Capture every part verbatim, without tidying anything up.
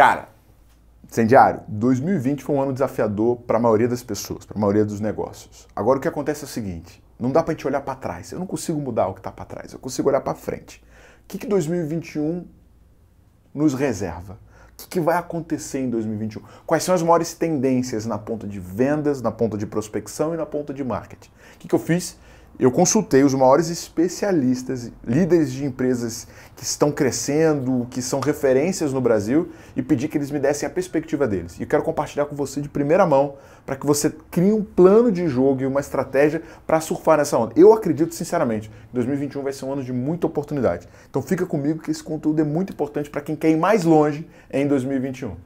Cara, incendiário, dois mil e vinte foi um ano desafiador para a maioria das pessoas, para a maioria dos negócios. Agora o que acontece é o seguinte, não dá para a gente olhar para trás, eu não consigo mudar o que está para trás, eu consigo olhar para frente. O que, que dois mil e vinte e um nos reserva? O que, que vai acontecer em dois mil e vinte e um? Quais são as maiores tendências na ponta de vendas, na ponta de prospecção e na ponta de marketing? O que, que eu fiz? Eu consultei os maiores especialistas, líderes de empresas que estão crescendo, que são referências no Brasil, e pedi que eles me dessem a perspectiva deles. E eu quero compartilhar com você de primeira mão para que você crie um plano de jogo e uma estratégia para surfar nessa onda. Eu acredito sinceramente que dois mil e vinte e um vai ser um ano de muita oportunidade. Então fica comigo que esse conteúdo é muito importante para quem quer ir mais longe em dois mil e vinte e um.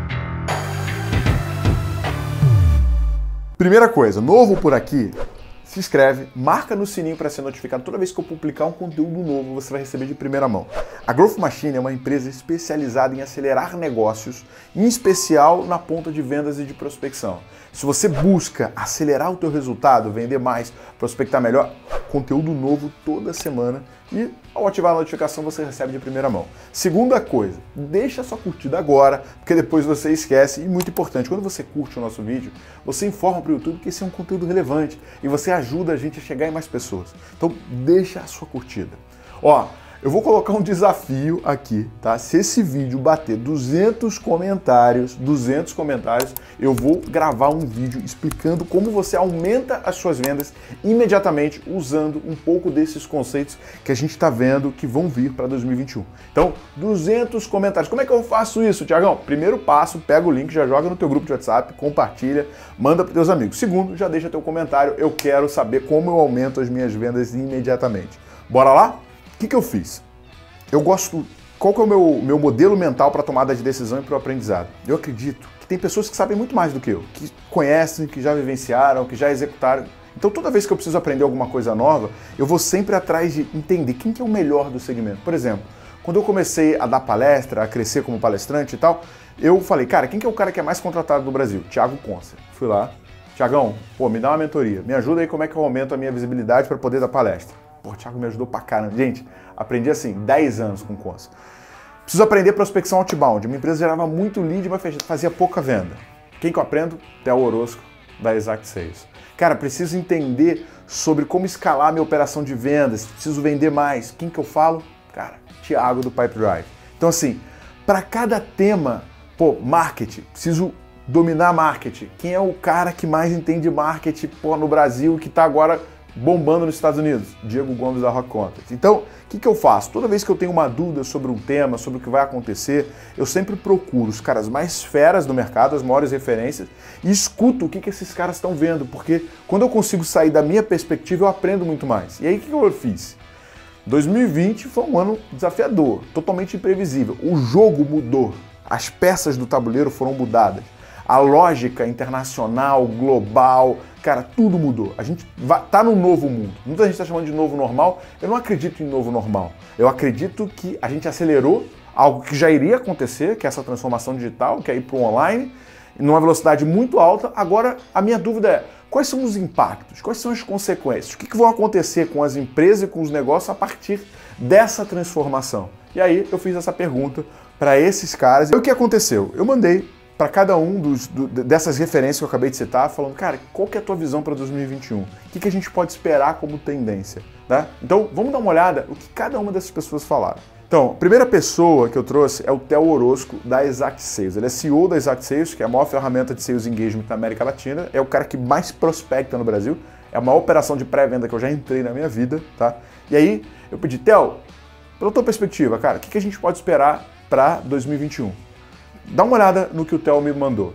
Primeira coisa, novo por aqui, se inscreve, marca no sininho para ser notificado. Toda vez que eu publicar um conteúdo novo, você vai receber de primeira mão. A Growth Machine é uma empresa especializada em acelerar negócios, em especial na ponta de vendas e de prospecção. Se você busca acelerar o teu resultado, vender mais, prospectar melhor, conteúdo novo toda semana e ao ativar a notificação você recebe de primeira mão. Segunda coisa, deixa sua curtida agora, porque depois você esquece. E muito importante, quando você curte o nosso vídeo, você informa para o YouTube que esse é um conteúdo relevante e você ajuda a gente a chegar em mais pessoas. Então deixa a sua curtida. Ó, eu vou colocar um desafio aqui, tá? Se esse vídeo bater duzentos comentários, duzentos comentários, eu vou gravar um vídeo explicando como você aumenta as suas vendas imediatamente usando um pouco desses conceitos que a gente está vendo que vão vir para dois mil e vinte e um. Então, duzentos comentários. Como é que eu faço isso, Tiagão? Primeiro passo, pega o link, já joga no teu grupo de WhatsApp, compartilha, manda para teus amigos. Segundo, já deixa teu comentário. Eu quero saber como eu aumento as minhas vendas imediatamente. Bora lá? O que, que eu fiz? Eu gosto... Qual que é o meu, meu modelo mental para tomada de decisão e para o aprendizado? Eu acredito que tem pessoas que sabem muito mais do que eu, que conhecem, que já vivenciaram, que já executaram. Então toda vez que eu preciso aprender alguma coisa nova, eu vou sempre atrás de entender quem que é o melhor do segmento. Por exemplo, quando eu comecei a dar palestra, a crescer como palestrante e tal, eu falei, cara, quem que é o cara que é mais contratado do Brasil? Thiago Concer. Fui lá, Thiagão, pô, me dá uma mentoria, me ajuda aí como é que eu aumento a minha visibilidade para poder dar palestra. Pô, o Thiago me ajudou pra caramba. Gente, aprendi assim, dez anos com o Concer. Preciso aprender prospecção outbound. Minha empresa gerava muito lead, mas fazia pouca venda. Quem que eu aprendo? Theo Orozco, da Exact Sales. Cara, preciso entender sobre como escalar minha operação de vendas. Preciso vender mais. Quem que eu falo? Cara, Thiago do Pipedrive. Então assim, para cada tema, pô, marketing, preciso dominar marketing. Quem é o cara que mais entende marketing, pô, no Brasil, que tá agora bombando nos Estados Unidos? Diego Gomes da Rock Content. Então, o que, que eu faço? Toda vez que eu tenho uma dúvida sobre um tema, sobre o que vai acontecer, eu sempre procuro os caras mais feras do mercado, as maiores referências, e escuto o que, que esses caras estão vendo, porque quando eu consigo sair da minha perspectiva, eu aprendo muito mais. E aí, o que, que eu fiz? dois mil e vinte foi um ano desafiador, totalmente imprevisível. O jogo mudou, as peças do tabuleiro foram mudadas. A lógica internacional, global, cara, tudo mudou. A gente vai, tá num novo mundo. Muita gente está chamando de novo normal. Eu não acredito em novo normal. Eu acredito que a gente acelerou algo que já iria acontecer, que é essa transformação digital, que é ir para o online, numa velocidade muito alta. Agora, a minha dúvida é, quais são os impactos? Quais são as consequências? O que, que vão acontecer com as empresas e com os negócios a partir dessa transformação? E aí, eu fiz essa pergunta para esses caras. E o que aconteceu? Eu mandei para cada um dos, do, dessas referências que eu acabei de citar, falando, cara, qual que é a tua visão para dois mil e vinte e um? O que, que a gente pode esperar como tendência? Tá? Então, vamos dar uma olhada no que cada uma dessas pessoas falaram. Então, a primeira pessoa que eu trouxe é o Theo Orozco, da Exact Sales. Ele é C E O da Exact Sales, que é a maior ferramenta de Sales Engagement na América Latina. É o cara que mais prospecta no Brasil. É a maior operação de pré-venda que eu já entrei na minha vida. Tá? E aí, eu pedi, Theo, pela tua perspectiva, cara, o que, que a gente pode esperar para dois mil e vinte e um? Dá uma olhada no que o Theo me mandou.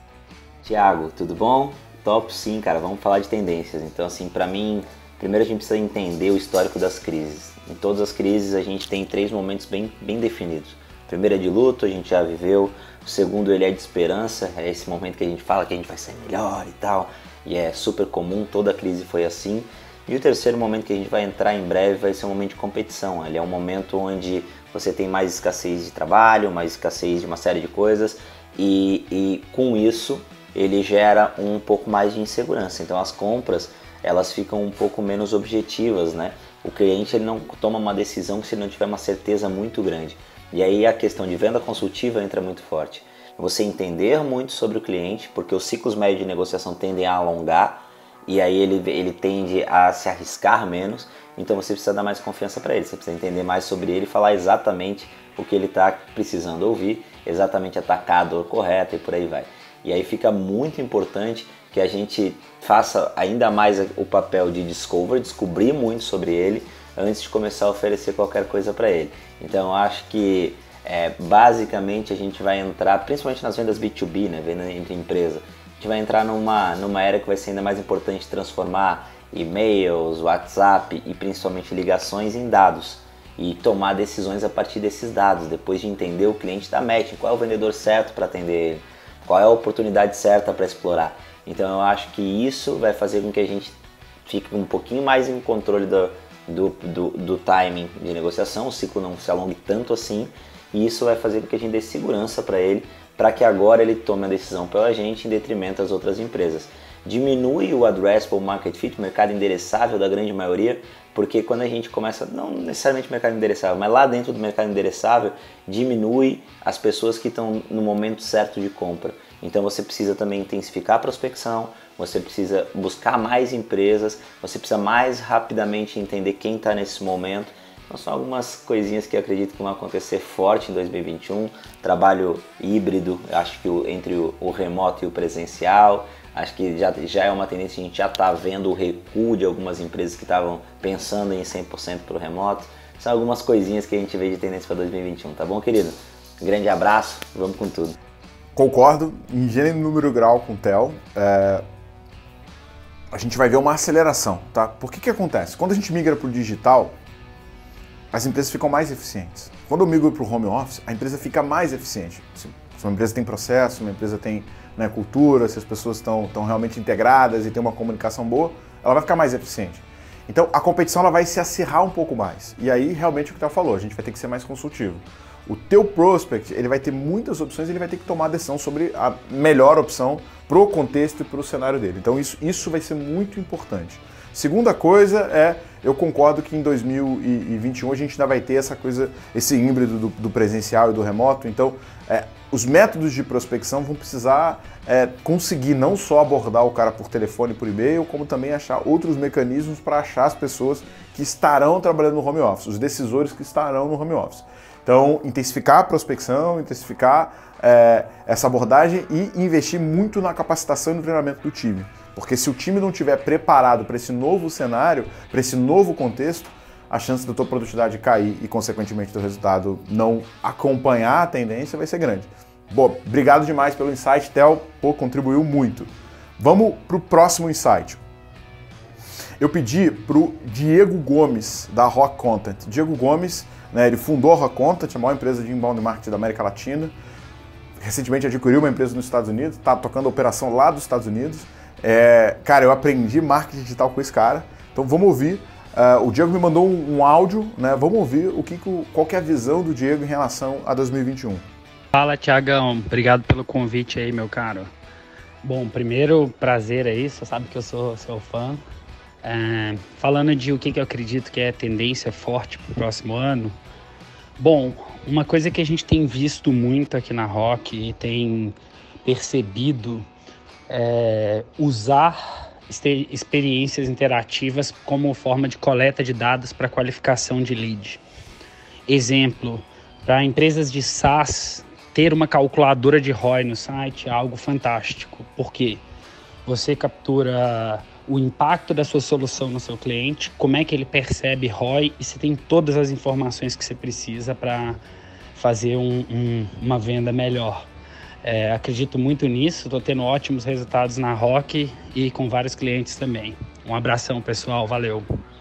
Tiago, tudo bom? Top, sim, cara. Vamos falar de tendências. Então, assim, para mim, primeiro a gente precisa entender o histórico das crises. Em todas as crises a gente tem três momentos bem, bem definidos. O primeiro é de luto, a gente já viveu. O segundo, ele é de esperança. É esse momento que a gente fala que a gente vai ser melhor e tal. E é super comum, toda a crise foi assim. E o terceiro momento que a gente vai entrar em breve vai ser um momento de competição. Ele é um momento onde você tem mais escassez de trabalho, mais escassez de uma série de coisas e, e com isso ele gera um pouco mais de insegurança. Então as compras elas ficam um pouco menos objetivas, né? O cliente ele não toma uma decisão se ele não tiver uma certeza muito grande. E aí a questão de venda consultiva entra muito forte. Você entender muito sobre o cliente, porque os ciclos médios de negociação tendem a alongar, e aí ele, ele tende a se arriscar menos, então você precisa dar mais confiança para ele, você precisa entender mais sobre ele e falar exatamente o que ele está precisando ouvir, exatamente atacar a dor correta e por aí vai. E aí fica muito importante que a gente faça ainda mais o papel de discover, descobrir muito sobre ele antes de começar a oferecer qualquer coisa para ele. Então eu acho que é, basicamente a gente vai entrar, principalmente nas vendas B dois B, né, venda entre empresa, a gente vai entrar numa, numa era que vai ser ainda mais importante transformar e-mails, WhatsApp e principalmente ligações em dados e tomar decisões a partir desses dados, depois de entender o cliente da match, qual é o vendedor certo para atender ele, qual é a oportunidade certa para explorar. Então eu acho que isso vai fazer com que a gente fique um pouquinho mais em controle do, do, do, do timing de negociação, o ciclo não se alongue tanto assim, e isso vai fazer com que a gente dê segurança para ele, para que agora ele tome a decisão pela gente em detrimento das outras empresas. Diminui o addressable market fit, o mercado endereçável da grande maioria, porque quando a gente começa, não necessariamente mercado endereçável, mas lá dentro do mercado endereçável, diminui as pessoas que estão no momento certo de compra. Então você precisa também intensificar a prospecção, você precisa buscar mais empresas, você precisa mais rapidamente entender quem está nesse momento. Então são algumas coisinhas que eu acredito que vão acontecer forte em dois mil e vinte e um, trabalho híbrido, acho que o, entre o, o remoto e o presencial, acho que já, já é uma tendência, a gente já está vendo o recuo de algumas empresas que estavam pensando em cem por cento para o remoto. São algumas coisinhas que a gente vê de tendência para dois mil e vinte e um, tá bom, querido? Grande abraço, vamos com tudo. Concordo, em gênero, número e grau com o Theo. É... A gente vai ver uma aceleração, tá? Por que que acontece? Quando a gente migra para o digital, as empresas ficam mais eficientes. Quando eu migro para o home office, a empresa fica mais eficiente. Se uma empresa tem processo, uma empresa tem, né, cultura, se as pessoas estão, estão realmente integradas e tem uma comunicação boa, ela vai ficar mais eficiente. Então a competição ela vai se acirrar um pouco mais. E aí realmente o que o Theo falou, a gente vai ter que ser mais consultivo. O teu prospect ele vai ter muitas opções, ele vai ter que tomar a decisão sobre a melhor opção para o contexto e para o cenário dele. Então isso, isso vai ser muito importante. Segunda coisa é, eu concordo que em dois mil e vinte e um a gente ainda vai ter essa coisa, esse híbrido do, do presencial e do remoto, então é, os métodos de prospecção vão precisar é, conseguir não só abordar o cara por telefone e por e-mail, como também achar outros mecanismos para achar as pessoas que estarão trabalhando no home office, os decisores que estarão no home office. Então, intensificar a prospecção, intensificar é, essa abordagem e investir muito na capacitação e no treinamento do time. Porque se o time não estiver preparado para esse novo cenário, para esse novo contexto, a chance da tua produtividade cair e, consequentemente, do resultado não acompanhar a tendência vai ser grande. Bom, obrigado demais pelo insight, Theo, pô, contribuiu muito. Vamos para o próximo insight. Eu pedi para o Diego Gomes, da Rock Content. Diego Gomes, né, ele fundou a Rock Content, a maior empresa de inbound marketing da América Latina. Recentemente adquiriu uma empresa nos Estados Unidos, está tocando a operação lá dos Estados Unidos. É, cara, eu aprendi marketing digital com esse cara, então vamos ouvir. Uh, o Diego me mandou um, um áudio, né? Vamos ouvir o que, qual que é a visão do Diego em relação a dois mil e vinte e um. Fala, Tiagão, obrigado pelo convite aí, meu caro. Bom, primeiro, prazer aí, você sabe que eu sou seu fã. É, falando de o que, que eu acredito que é tendência forte para o próximo ano. Bom, uma coisa que a gente tem visto muito aqui na Rock e tem percebido é usar experiências interativas como forma de coleta de dados para qualificação de lead. Exemplo, para empresas de SaaS, ter uma calculadora de R O I no site é algo fantástico, porque você captura o impacto da sua solução no seu cliente, como é que ele percebe R O I e você tem todas as informações que você precisa para fazer um, um, uma venda melhor. É, acredito muito nisso, estou tendo ótimos resultados na Rock e com vários clientes também. Um abração, pessoal, valeu!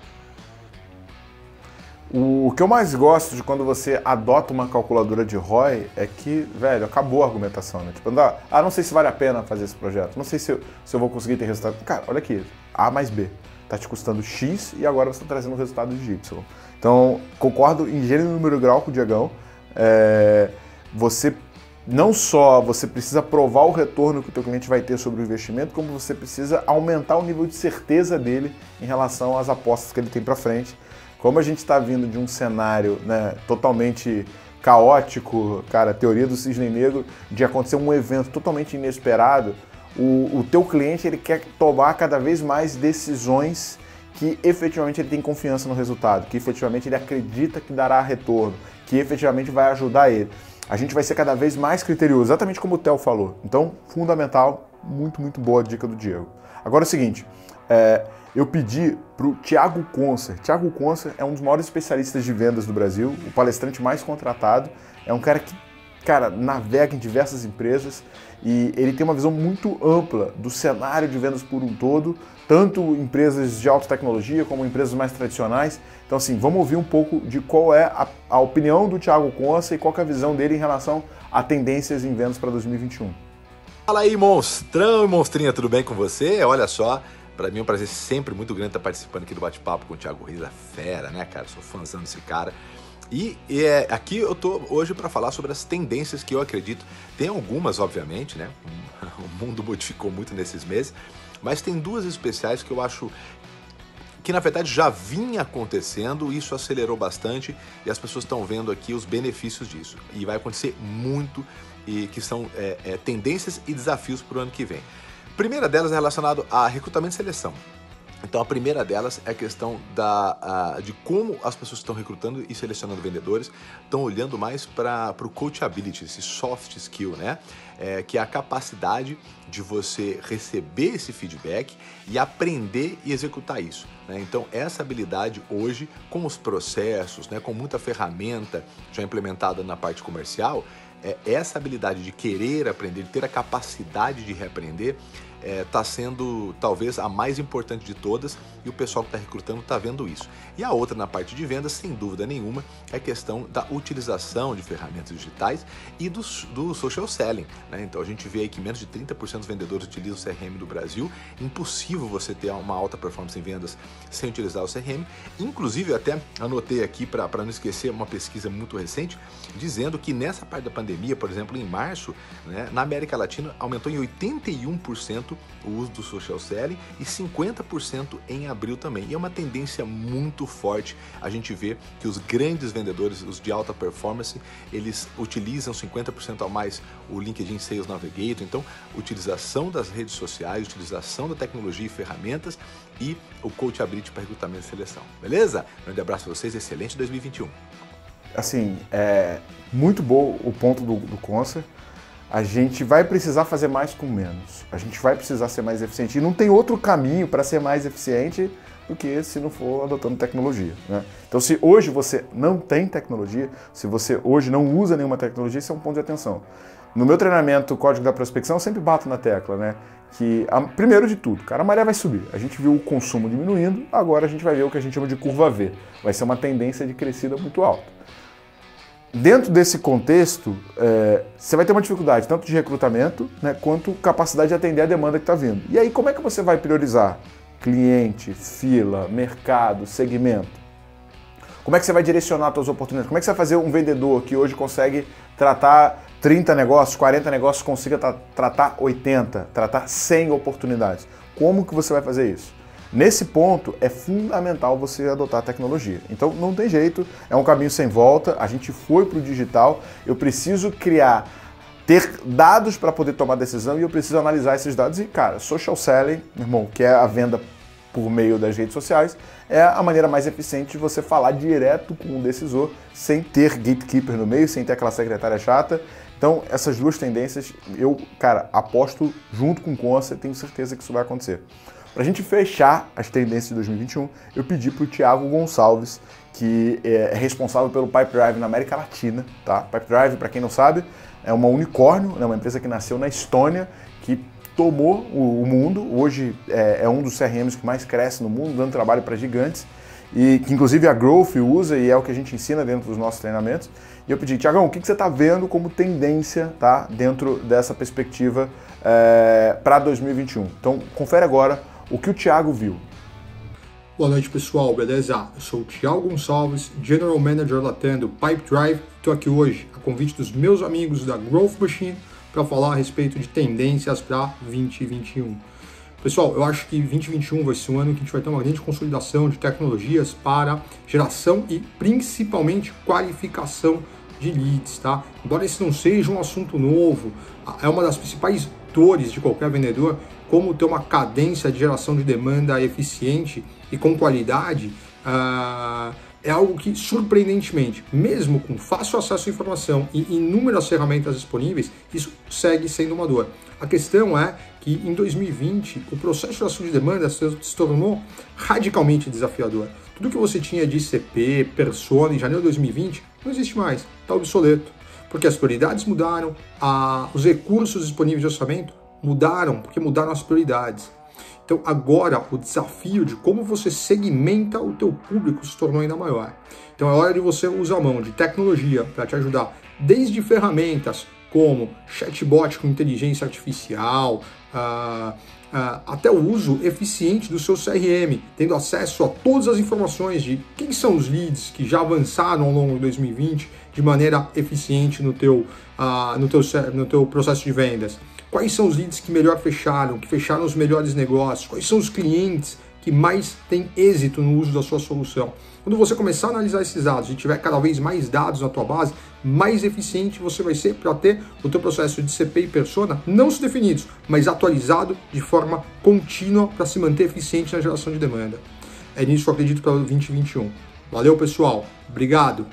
O que eu mais gosto de quando você adota uma calculadora de R O I é que, velho, acabou a argumentação, né? Tipo, ah, não sei se vale a pena fazer esse projeto, não sei se eu, se eu vou conseguir ter resultado. Cara, olha aqui, A mais B, tá te custando X e agora você está trazendo um resultado de Y. Então, concordo em gênero, número e grau com o Diegão. É, você não só você precisa provar o retorno que o teu cliente vai ter sobre o investimento, como você precisa aumentar o nível de certeza dele em relação às apostas que ele tem para frente. Como a gente está vindo de um cenário, né, totalmente caótico, cara, teoria do cisne negro, de acontecer um evento totalmente inesperado, o, o teu cliente ele quer tomar cada vez mais decisões que efetivamente ele tem confiança no resultado, que efetivamente ele acredita que dará retorno, que efetivamente vai ajudar ele. A gente vai ser cada vez mais criterioso, exatamente como o Theo falou. Então, fundamental, muito, muito boa a dica do Diego. Agora é o seguinte, é, eu pedi para o Thiago Concer. Thiago Concer é um dos maiores especialistas de vendas do Brasil, o palestrante mais contratado, é um cara que, cara, navega em diversas empresas e ele tem uma visão muito ampla do cenário de vendas por um todo, tanto empresas de alta tecnologia como empresas mais tradicionais. Então, assim, vamos ouvir um pouco de qual é a, a opinião do Thiago Concer e qual é a visão dele em relação a tendências em vendas para dois mil e vinte e um. Fala aí, monstrão e monstrinha, tudo bem com você? Olha só, para mim é um prazer sempre muito grande estar participando aqui do bate-papo com o Thiago Risa, fera, né, cara? Sou fãzão desse cara. E é, aqui eu tô hoje para falar sobre as tendências que eu acredito. Tem algumas, obviamente, né? O mundo modificou muito nesses meses, mas tem duas especiais que eu acho que na verdade já vinha acontecendo, isso acelerou bastante e as pessoas estão vendo aqui os benefícios disso. E vai acontecer muito, e que são é, é, tendências e desafios para o ano que vem. A primeira delas é relacionada a recrutamento e seleção. Então a primeira delas é a questão da, a, de como as pessoas que estão recrutando e selecionando vendedores estão olhando mais para o coachability, esse soft skill, né? É, que é a capacidade de você receber esse feedback e aprender e executar isso, né? Então essa habilidade hoje, com os processos, né, com muita ferramenta já implementada na parte comercial, é, essa habilidade de querer aprender, de ter a capacidade de reaprender, está é, sendo talvez a mais importante de todas e o pessoal que está recrutando está vendo isso. E a outra na parte de vendas, sem dúvida nenhuma, é a questão da utilização de ferramentas digitais e do, do social selling, né? Então a gente vê aí que menos de trinta por cento dos vendedores utilizam o C R M do Brasil. Impossível você ter uma alta performance em vendas sem utilizar o C R M. Inclusive, eu até anotei aqui para não esquecer uma pesquisa muito recente, dizendo que nessa parte da pandemia, por exemplo, em março, né, na América Latina, aumentou em oitenta e um por cento o uso do social selling e cinquenta por cento em abril também. E é uma tendência muito forte. A gente vê que os grandes vendedores, os de alta performance, eles utilizam cinquenta por cento a mais o LinkedIn Sales Navigator. Então, utilização das redes sociais, utilização da tecnologia e ferramentas e o coachability para recrutamento e seleção. Beleza? Grande abraço para vocês, excelente dois mil e vinte e um. Assim, é muito bom o ponto do, do Concer. A gente vai precisar fazer mais com menos. A gente vai precisar ser mais eficiente. E não tem outro caminho para ser mais eficiente do que se não for adotando tecnologia, né? Então, se hoje você não tem tecnologia, se você hoje não usa nenhuma tecnologia, isso é um ponto de atenção. No meu treinamento Código da Prospecção, eu sempre bato na tecla, né? Que, a, primeiro de tudo, cara, a maré vai subir. A gente viu o consumo diminuindo, agora a gente vai ver o que a gente chama de curva V. Vai ser uma tendência de crescida muito alta. Dentro desse contexto, é, você vai ter uma dificuldade tanto de recrutamento, né, quanto capacidade de atender a demanda que está vindo. E aí, como é que você vai priorizar cliente, fila, mercado, segmento? Como é que você vai direcionar as suas oportunidades? Como é que você vai fazer um vendedor que hoje consegue tratar trinta negócios, quarenta negócios, consiga tra tratar oitenta, tratar cem oportunidades? Como que você vai fazer isso? Nesse ponto, é fundamental você adotar a tecnologia. Então, não tem jeito, é um caminho sem volta, a gente foi para o digital, eu preciso criar, ter dados para poder tomar decisão e eu preciso analisar esses dados. E, cara, social selling, meu irmão, que é a venda por meio das redes sociais, é a maneira mais eficiente de você falar direto com o decisor, sem ter gatekeeper no meio, sem ter aquela secretária chata. Então, essas duas tendências, eu, cara, aposto junto com o Concer, tenho certeza que isso vai acontecer. Para a gente fechar as tendências de dois mil e vinte e um, eu pedi para o Thiago Gonçalves, que é responsável pelo Pipedrive na América Latina, tá? Pipedrive, para quem não sabe, é uma unicórnio, né? Uma empresa que nasceu na Estônia, que tomou o, o mundo, hoje é, é um dos C R Ms que mais cresce no mundo, dando trabalho para gigantes, e que inclusive a Growth usa e é o que a gente ensina dentro dos nossos treinamentos. E eu pedi, Thiagão, o que, que você está vendo como tendência, tá, dentro dessa perspectiva é, para dois mil e vinte e um? Então, confere agora o que o Thiago viu. Boa noite, pessoal, beleza? Eu sou o Thiago Gonçalves, General Manager Latam do Pipedrive. Estou aqui hoje a convite dos meus amigos da Growth Machine para falar a respeito de tendências para vinte e vinte e um. Pessoal, eu acho que vinte e vinte e um vai ser um ano que a gente vai ter uma grande consolidação de tecnologias para geração e principalmente qualificação de leads, tá? Embora esse não seja um assunto novo, é uma das principais dores de qualquer vendedor, como ter uma cadência de geração de demanda eficiente e com qualidade, uh, é algo que, surpreendentemente, mesmo com fácil acesso à informação e inúmeras ferramentas disponíveis, isso segue sendo uma dor. A questão é que em dois mil e vinte o processo de geração de demanda se tornou radicalmente desafiador. Tudo que você tinha de I C P, persona em janeiro de dois mil e vinte não existe mais, está obsoleto, porque as prioridades mudaram, a, os recursos disponíveis de orçamento mudaram, porque mudaram as prioridades. Então agora o desafio de como você segmenta o teu público se tornou ainda maior. Então é hora de você usar a mão de tecnologia para te ajudar, desde ferramentas como chatbot com inteligência artificial, uh, uh, até o uso eficiente do seu C R M, tendo acesso a todas as informações de quem são os leads que já avançaram ao longo de dois mil e vinte de maneira eficiente no teu, uh, no teu, no teu processo de vendas. Quais são os leads que melhor fecharam, que fecharam os melhores negócios, quais são os clientes que mais têm êxito no uso da sua solução. Quando você começar a analisar esses dados e tiver cada vez mais dados na tua base, mais eficiente você vai ser para ter o teu processo de C P e persona não se definidos, mas atualizado de forma contínua para se manter eficiente na geração de demanda. É nisso que eu acredito para vinte e vinte e um. Valeu, pessoal. Obrigado.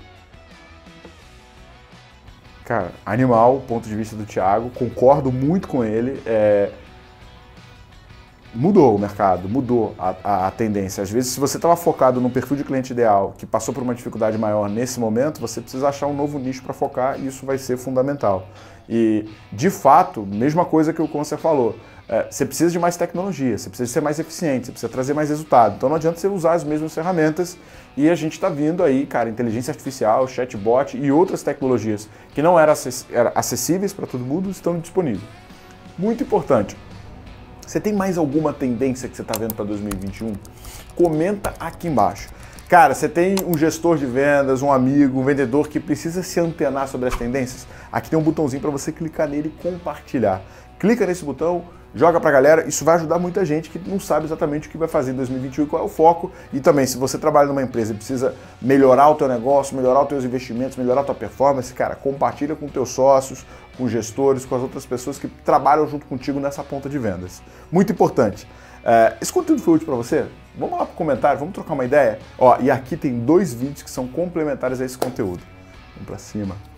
Cara, animal, ponto de vista do Thiago, concordo muito com ele. É... Mudou o mercado, mudou a, a, a tendência. Às vezes, se você estava focado no perfil de cliente ideal, que passou por uma dificuldade maior nesse momento, você precisa achar um novo nicho para focar e isso vai ser fundamental. E, de fato, mesma coisa que o Concer falou, é, você precisa de mais tecnologia, você precisa ser mais eficiente, você precisa trazer mais resultado. Então não adianta você usar as mesmas ferramentas e a gente está vindo aí, cara, inteligência artificial, chatbot e outras tecnologias que não eram acessíveis para todo mundo estão disponíveis. Muito importante. Você tem mais alguma tendência que você está vendo para dois mil e vinte e um? Comenta aqui embaixo. Cara, você tem um gestor de vendas, um amigo, um vendedor que precisa se antenar sobre as tendências? Aqui tem um botãozinho para você clicar nele e compartilhar. Clica nesse botão, joga para a galera, isso vai ajudar muita gente que não sabe exatamente o que vai fazer em dois mil e vinte e um e qual é o foco. E também, se você trabalha numa empresa e precisa melhorar o teu negócio, melhorar os teus investimentos, melhorar a tua performance, cara, compartilha com teus sócios, com gestores, com as outras pessoas que trabalham junto contigo nessa ponta de vendas. Muito importante. É, esse conteúdo foi útil para você? Vamos lá para o comentário, vamos trocar uma ideia? Ó, e aqui tem dois vídeos que são complementares a esse conteúdo. Vamos para cima.